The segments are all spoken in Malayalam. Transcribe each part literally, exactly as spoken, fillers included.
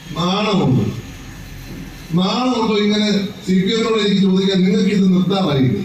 നാണമുണ്ട്. നാണമുണ്ടോ ഇങ്ങനെ സി പി എമ്മിനോട് എനിക്ക് ചോദിക്കാൻ? നിങ്ങൾക്ക് ഇത് നിർത്താറായില്ലേ?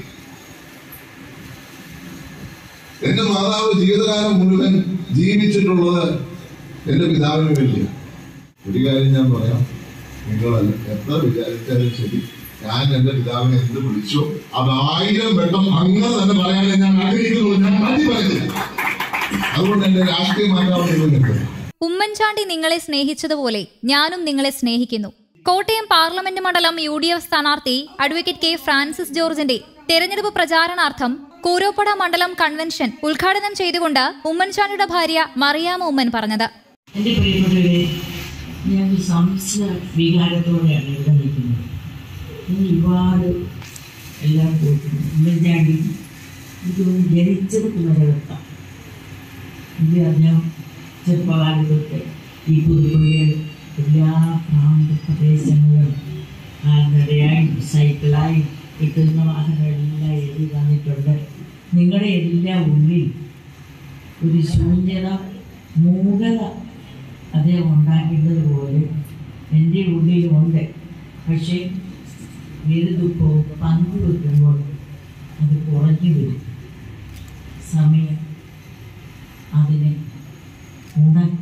എന്റെ മാതാവ് ജീവിതകാലം മുഴുവൻ ജീവിച്ചിട്ടുള്ളത് എന്റെ പിതാവിന് വേണ്ടിയാണ്. ഒരു കാര്യം ഞാൻ പറയാം, നിങ്ങളല്ല എത്ര വിചാരിച്ചാലും ശരി, ഞാൻ എന്റെ പിതാവിനെ എന്ത് വിളിച്ചോ അത് ആയിരം വട്ടം അങ്ങനെ തന്നെ പറയാനേ ഞാൻ ആഗ്രഹിക്കുന്നു. ഞാൻ മാറ്റി പറയുന്നില്ല. അതുകൊണ്ട് എന്റെ രാഷ്ട്രീയ മാതാവ് ഉമ്മൻചാണ്ടി നിങ്ങളെ സ്നേഹിച്ചതുപോലെ ഞാനും നിങ്ങളെ സ്നേഹിക്കുന്നു. കോട്ടയം പാർലമെന്റ് മണ്ഡലം യു ഡി എഫ് സ്ഥാനാർത്ഥി അഡ്വക്കേറ്റ് കെ ഫ്രാൻസിസ് ജോർജിന്റെ തെരഞ്ഞെടുപ്പ് പ്രചാരണാർത്ഥം കൂരോപ്പട മണ്ഡലം കൺവെൻഷൻ ഉദ്ഘാടനം ചെയ്തുകൊണ്ട് ഉമ്മൻചാണ്ടിയുടെ ഭാര്യ മറിയാമ്മ ഉമ്മൻ പറഞ്ഞത്. എന്റെ പ്രിയപ്പെട്ടവരെ, ഞാൻ സംസ്കൃത വികാരത്തോടെയാണ് ഇവിടെ നിൽക്കുന്നത്. ഞാൻ ഒരുപാട് എല്ലാം പോയിട്ടുണ്ട്. ഉമ്മൻചാണ്ടി എനിക്കൊന്ന് ജനിച്ചത് കുമരകത്താണ്. എനിക്ക് അറിഞ്ഞാൽ ചെറുപ്പകാലത്തൊക്കെ ഈ പുതുപ്പള്ളികൾ എല്ലാ പ്രാന്തപ്രദേശങ്ങളും കാൽനടയായി സൈക്കിളായി കിട്ടുന്ന വാഹനങ്ങളെല്ലാം എഴുതി തന്നിട്ടുണ്ട്. നിങ്ങളുടെ എല്ലാ ഉള്ളിൽ ഒരു ശൂന്യത, മൂകത അദ്ദേഹം ഉണ്ടാക്കേണ്ടത് പോലെ എൻ്റെ ഉള്ളിലുണ്ട്. പക്ഷേ ഏത് ദുഃഖവും പങ്കുവെക്കുമ്പോൾ അത് കുറഞ്ഞു വരും. സമയം അതിനെ ഉണക്കും.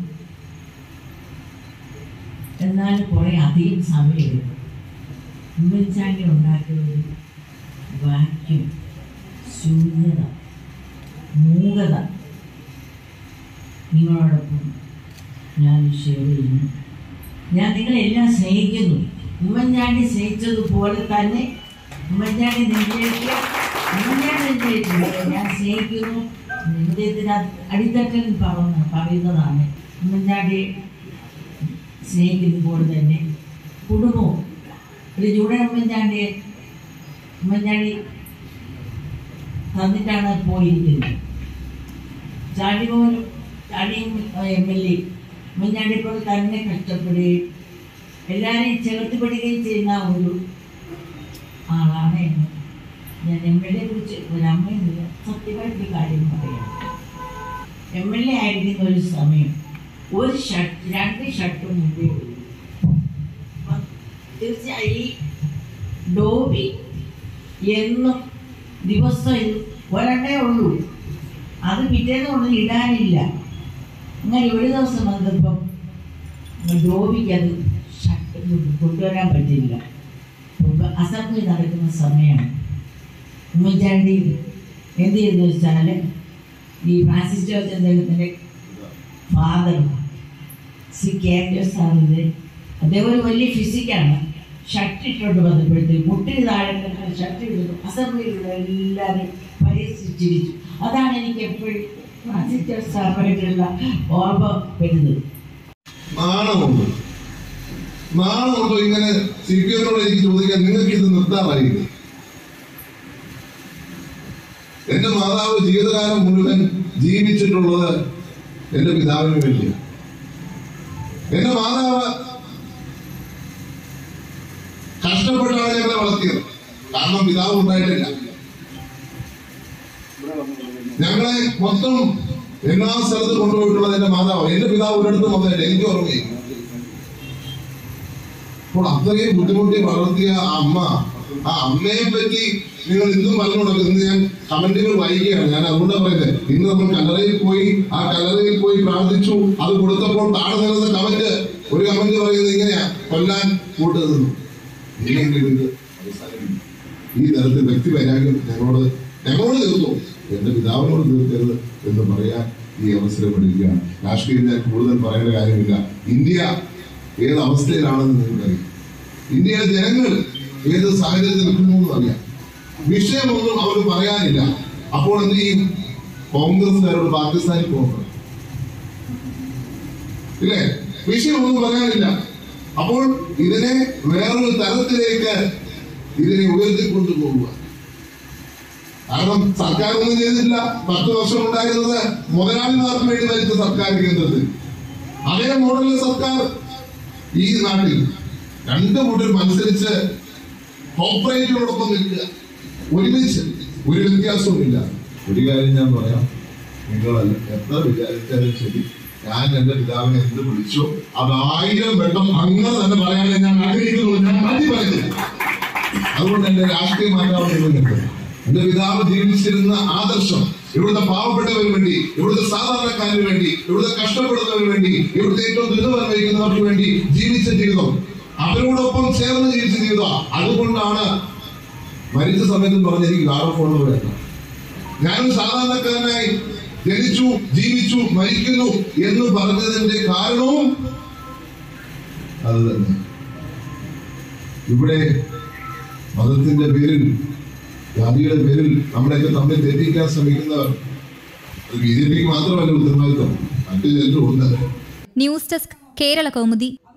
എന്നാൽ കുറേ അധികം സമയമെടുക്കും. ഉമ്മൻചാണ്ടി ഉണ്ടാക്കിയ ഒരു വാക്യം, ശൂന്യത, മൂകത നിങ്ങളോടൊപ്പം ഞാൻ ഷെയർ ചെയ്യുന്നു. ഞാൻ നിങ്ങളെല്ലാം സ്നേഹിക്കുന്നു. ഉമ്മൻചാണ്ടി സ്നേഹിച്ചതുപോലെ തന്നെ ഉമ്മൻചാണ്ടി നിങ്ങളിലേക്ക് ഉമ്മൻചാണ്ടി ഞാൻ സ്നേഹിക്കുന്നു. നിങ്ങളുടെ ഇതിന് അടിത്തട്ടിൽ പറഞ്ഞ പറയുന്നതാണ്. ഉമ്മൻചാണ്ടി സ്നേഹിക്കുന്നത് പോലെ തന്നെ കുടുംബവും ഒരു ചൂടൻ ഉമ്മൻചാണ്ടിയെ ഉമ്മൻചാണ്ടി തന്നിട്ടാണ് പോയിരിക്കുന്നത്. ചാണ്ടിമോനും ചാണ്ടിയും എം എൽ എ ഉമ്മൻചാണ്ടിപ്പോൾ തന്നെ കഷ്ടപ്പെടുകയും എല്ലാവരെയും ചേർത്തുപെടുകയും ചെയ്യുന്ന ഒരു ആളാണ് എന്ന് ഞാൻ എം എൽ എയെ കുറിച്ച് ഒരമ്മയില്ല സത്യമായിട്ടൊരു കാര്യം പറയാം. എം എൽ എ ആയിരിക്കുന്ന ഒരു സമയം ഒരു ഷർട്ട് രണ്ട് ഷർട്ടും മുമ്പേ ഉള്ളൂ. തീർച്ചയായും ഈ ഡോബി എന്നും ദിവസം ഒരെണ്ണേ ഉള്ളൂ. അത് പിറ്റേന്ന് കൊണ്ട് ഇടാനില്ല. അങ്ങനെ ഒരു ദിവസം വന്നപ്പം ഡോബിക്ക് അത് ഷർട്ട് കൊണ്ടുവരാൻ പറ്റില്ല. അസംബ്ലി നടക്കുന്ന സമയമാണ്. ഉമ്മൻചാണ്ടി എന്ത് ചെയ്തെന്ന് വെച്ചാൽ ഈ ഫ്രാൻസിസ് ജോർജ് അദ്ദേഹത്തിൻ്റെ ഫാദർ സി കെ സാറിൻ്റെ അദ്ദേഹം ഒരു വലിയ ഫിസിക്കാണ്. ഷർട്ട് ഇട്ടുകൊണ്ട് വന്നപ്പോഴത്തേക്ക് മുട്ടിന് താഴെ ഷർട്ട് ഇടുന്നു. അസംബ്ലിയിലുള്ള എല്ലാവരും പരിഹസിച്ചിരിച്ചു. അതാണ് എനിക്ക് എപ്പോഴും ഫ്രാൻസിസ് ജോർജ് സാറുമായിട്ടുള്ള ഓർമ്മ വരുന്നത്. നാണമുണ്ട്. നാണമുണ്ടോ ഇങ്ങനെ സി പി എമ്മിനോട് എനിക്ക് ചോദിക്കാൻ? നിങ്ങൾക്ക് ഇത് നിർത്താറായില്ലേ? എന്റെ മാതാവ് ജീവിതകാലം മുഴുവൻ ജീവിച്ചിട്ടുള്ളത് എന്റെ പിതാവിന് വേണ്ടിയാണ്. എന്റെ മാതാവ് കഷ്ടപ്പെട്ടാണ് ഞങ്ങളെ വളർത്തിയത്. കാരണം പിതാവ് ഉണ്ടായിട്ടില്ല. ഞങ്ങളെ മൊത്തം എല്ലാ സ്ഥലത്തും കൊണ്ടുപോയിട്ടുള്ളത് എന്റെ മാതാവ്. എന്റെ പിതാവ് ഒരിടത്തും വന്നില്ല, എനിക്ക് ഓർമ്മയില്ല. അപ്പോൾ അത്രയും ബുദ്ധിമുട്ടി വളർത്തിയ ആ അമ്മ, ആ അമ്മയെ പറ്റി നിങ്ങൾ ഇന്നും പറഞ്ഞു കൊടുക്കും. ഇന്ന് ഞാൻ കമന്റുകൾ വായിക്കുകയാണ്. ഞാൻ അതുകൊണ്ടാണ് പറയുന്നത്, ഇന്ന് നമ്മൾ കല്ലറയിൽ പോയി ആ കല്ലറയിൽ പോയി പ്രാർത്ഥിച്ചു. അത് കൊടുത്തപ്പോൾ താഴെ നിൽക്കുന്ന കമന്റ്, ഒരു കമന്റ് പറയുന്നത് ഇങ്ങനെയാ: കൊല്ലാൻ കൂട്ടുന്നു. ഇല്ലെങ്കിലും ഇത് അവസാനിക്കും. ഈ തരത്തിൽ വ്യക്തി വൈരാഗ്യം ഞങ്ങളോട് ഞങ്ങളോട് തീർത്തു, എന്റെ പിതാവിനോട് തീർക്കരുത് എന്ന് പറയാൻ ഈ അവസരം എടുക്കുകയാണ്. രാഷ്ട്രീയം ഞാൻ കൂടുതൽ പറയേണ്ട കാര്യമില്ല. ഇന്ത്യ ഏത് അവസ്ഥയിലാണെന്ന് നിങ്ങൾക്കറിയാം. ഇന്ത്യയിലെ ജനങ്ങൾ ഏത് സാഹചര്യത്തിൽ നിൽക്കുന്നു അറിയാം. വിഷയമൊന്നും അവർ പറയാനില്ല. അപ്പോൾ എന്ത് ചെയ്യും? കോൺഗ്രസ്സുകാരോട് പാകിസ്ഥാനിൽ പോകണം, ഇല്ലേ? വിഷയമൊന്നും പറയാനില്ല. അപ്പോൾ ഇതിനെ വേറൊരു തലത്തിലേക്ക് ഇതിനെ ഉയർത്തിക്കൊണ്ടു പോകുക. കാരണം സർക്കാർ ഒന്നും ചെയ്തില്ല. പത്ത് വർഷം ഉണ്ടായിരുന്നത് മുതലാളിമാർക്ക് വേണ്ടി ഭരിച്ച സർക്കാർ കേന്ദ്രത്തിൽ. അതേ മോഡലിൽ സർക്കാർ ഈ നാട്ടിൽ രണ്ടു കൂട്ടർ മത്സരിച്ച് കോർപ്പറേറ്റുകളോടൊപ്പം നിൽക്കുക, ഒരുമിച്ച്, ഒരു വ്യത്യാസവും ഇല്ല. ഒരു കാര്യം ഞാൻ പറയാം, നിങ്ങളല്ല എത്ര വിചാരിച്ചാലും ശരി, ഞാൻ എന്റെ പിതാവിനെ എന്ത് വിളിച്ചു അത് ആയിരം വട്ടം അങ്ങനെ തന്നെ പറയാൻ ഞാൻ ആഗ്രഹിക്കുന്നുള്ളൂ. ഞാൻ മാറ്റി പറയുന്നില്ല. അതുകൊണ്ട് എന്റെ രാഷ്ട്രീയ മാറ്റാവുന്നുണ്ട്. എന്റെ പിതാവ് ജീവിച്ചിരുന്ന ആദർശം ഇവിടുത്തെ പാവപ്പെട്ടവർക്ക് വേണ്ടി, ഇവിടുത്തെ സാധാരണക്കാരന് വേണ്ടി, ഇവിടുത്തെ കഷ്ടപ്പെടുന്നവർക്ക് വേണ്ടി, ഇവിടുത്തെ ഏറ്റവും ദുരിതമനുഭവിക്കുന്നവർക്ക് വേണ്ടി ജീവിച്ച ജീവിതം, അവരോടൊപ്പം ചേർന്ന് ജീവിച്ച ജീവിതം. അതുകൊണ്ടാണ് മരിച്ച സമയത്തും പറഞ്ഞ എനിക്ക് ഗാർഫോണ് വേണം. ഞാനും സാധാരണക്കാരനായി ജനിച്ചു, ജീവിച്ചു, മരിക്കുന്നു എന്ന് പറഞ്ഞതിന്റെ കാരണവും അത് തന്നെ. ഇവിടെ മതത്തിന്റെ പേരിൽ, ജാതിയുടെ പേരിൽ നമ്മളെയൊക്കെ തമ്മിൽ തെറ്റിക്കാൻ ശ്രമിക്കുന്നവർ ബി ജെ പിക്ക് മാത്രമല്ല ഉത്തരവാദിത്വം, മറ്റു ചിലരും ഉണ്ട്. News desk Kerala Kaumudi.